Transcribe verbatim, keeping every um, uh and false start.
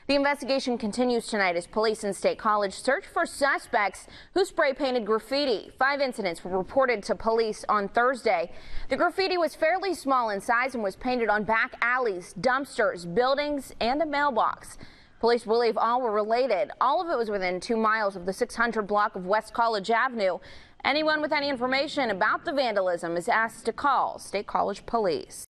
The investigation continues tonight as police in State College search for suspects who spray painted graffiti. Five incidents were reported to police on Thursday. The graffiti was fairly small in size and was painted on back alleys, dumpsters, buildings, and a mailbox. Police believe all were related. All of it was within two miles of the six hundred block of West College Avenue. Anyone with any information about the vandalism is asked to call State College Police.